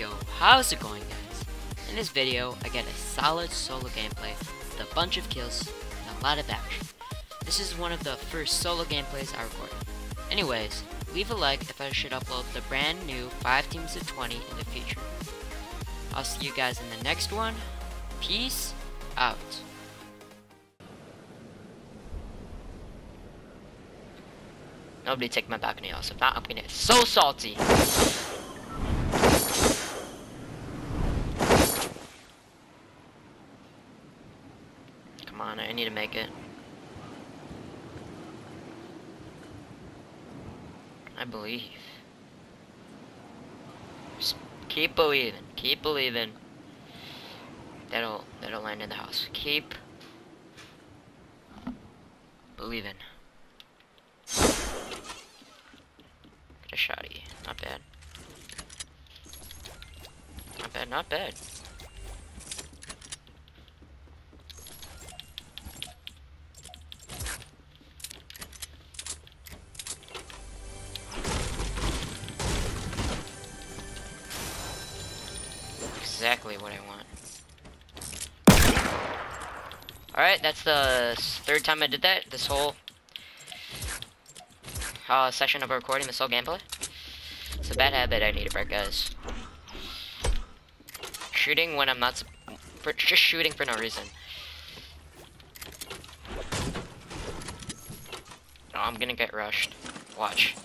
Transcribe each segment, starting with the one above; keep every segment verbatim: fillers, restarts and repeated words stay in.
Yo, how's it going, guys? In this video, I get a solid solo gameplay with a bunch of kills and a lot of action. This is one of the first solo gameplays I recorded. Anyways, leave a like if I should upload the brand new five teams of twenty in the future. I'll see you guys in the next one. Peace out. Nobody take my balcony off, so if not, I'm gonna get so salty. Come on, I need to make it. I believe. Just keep believing. Keep believing. That'll that'll land in the house. Keep believing. Get a shotty. Not bad. Not bad. Not bad. Exactly what I want. Alright, that's the third time I did that. This whole uh, session of recording, this whole gameplay. It's a bad habit I need to break, guys. Shooting when I'm not... For, just shooting for no reason. Oh, I'm gonna get rushed. Watch.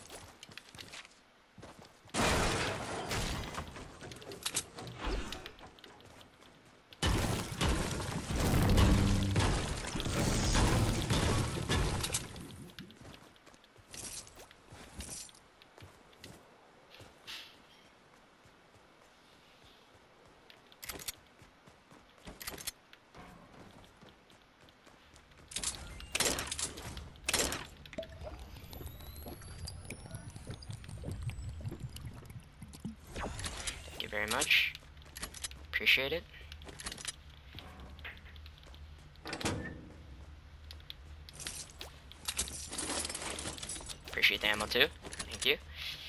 Very much. Appreciate it. Appreciate the ammo too. Thank you.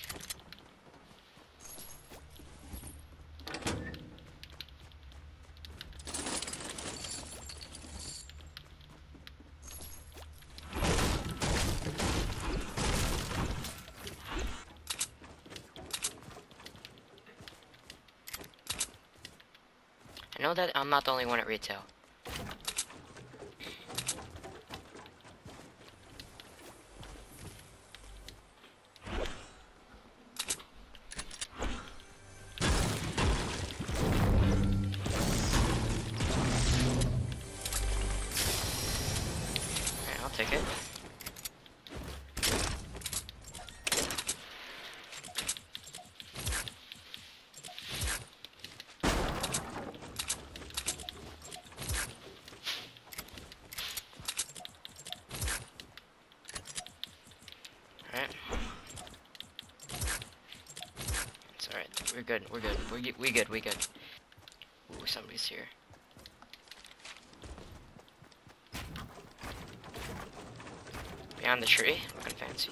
I know that I'm not the only one at retail. Alright, I'll take it. It's alright. We're good. We're good. We're we good. We good. Ooh, somebody's here. Behind the tree. Looking fancy.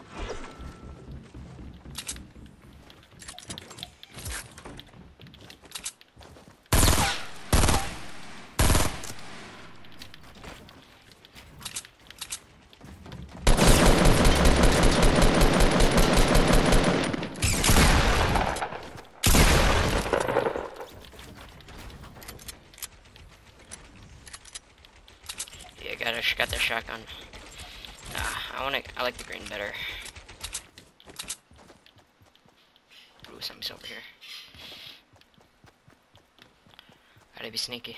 Got a, got the shotgun. Ah, I wanna. I like the green better. Ooh, something's over here. Gotta be sneaky.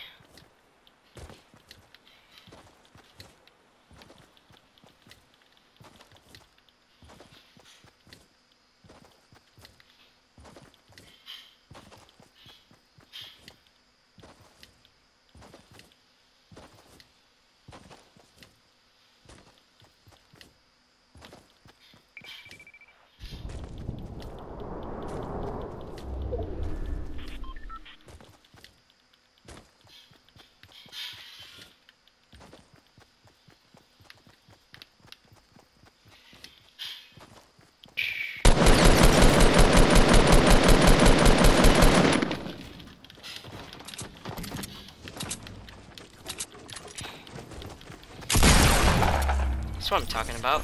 That's what I'm talking about.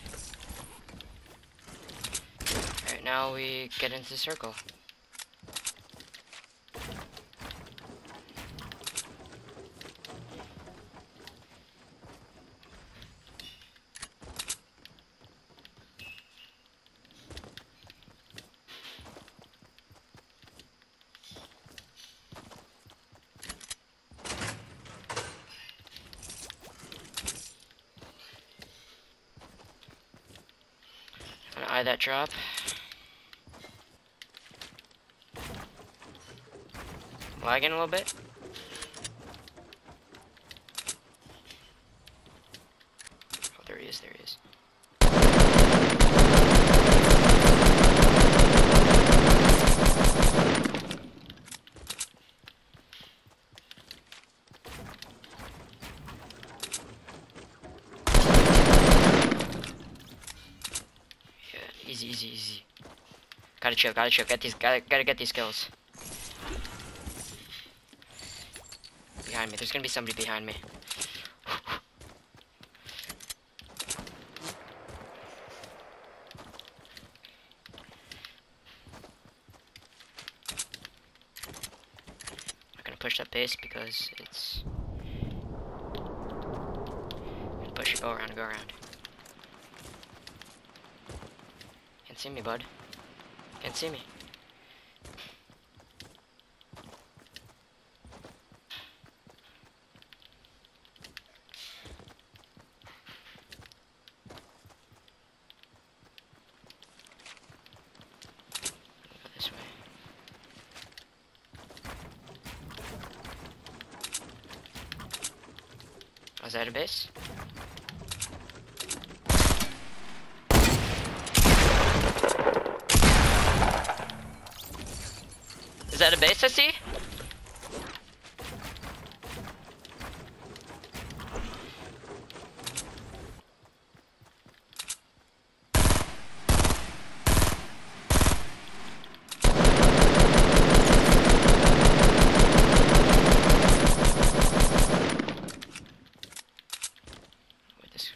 Alright, now we get into the circle. I'm gonna eye that drop. Lagging a little bit. Oh, there he is, there he is. Yeah, easy, easy, easy. Gotta chill, gotta chill, get these, gotta, gotta get these kills. Behind me, there's gonna be somebody behind me. I'm not gonna push that base because it's... Push it, go around, go around. Can't see me, bud. Can't see me. Go this way. Was that a base? Is that a base I see? Wait, this.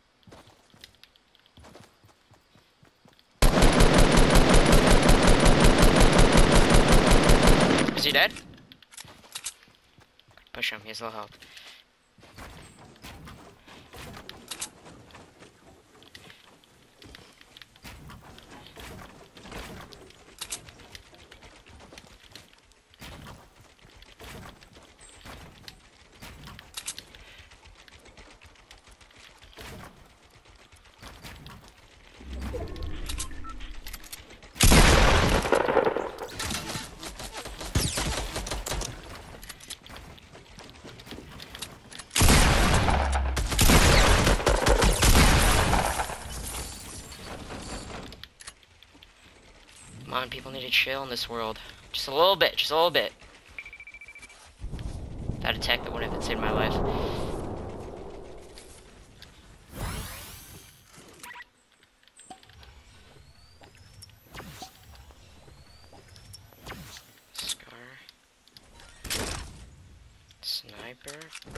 Is he dead? Push him, he has low health. Come on, people need to chill in this world. Just a little bit, just a little bit. That attack that wouldn't have saved my life. Scar. Sniper.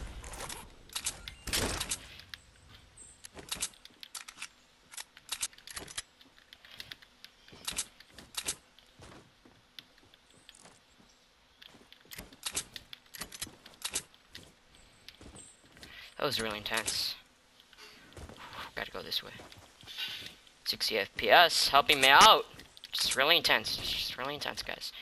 That was really intense. Gotta go this way. sixty F P S, helping me out. Just really intense. Just really intense, guys.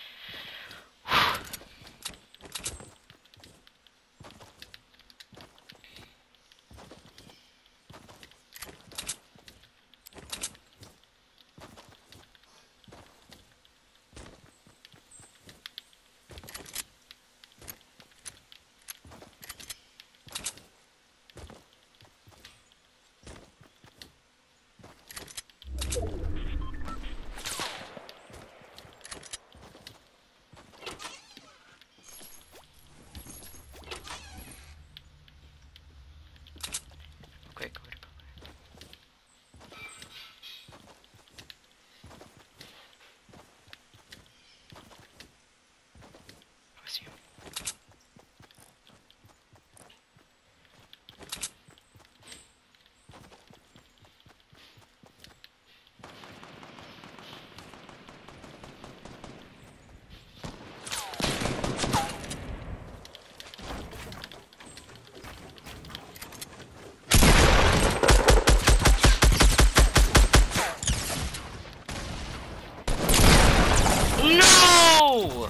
No!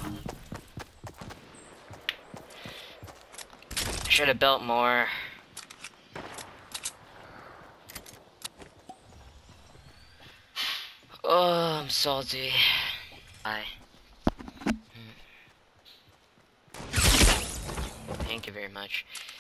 Should have built more. Oh, I'm salty. Bye. Thank you very much.